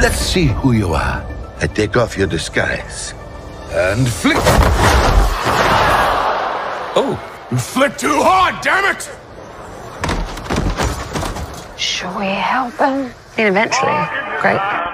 Let's see who you are. I take off your disguise. And flick. Oh, you flick too hard, damn it! Shall we help him? And eventually, great.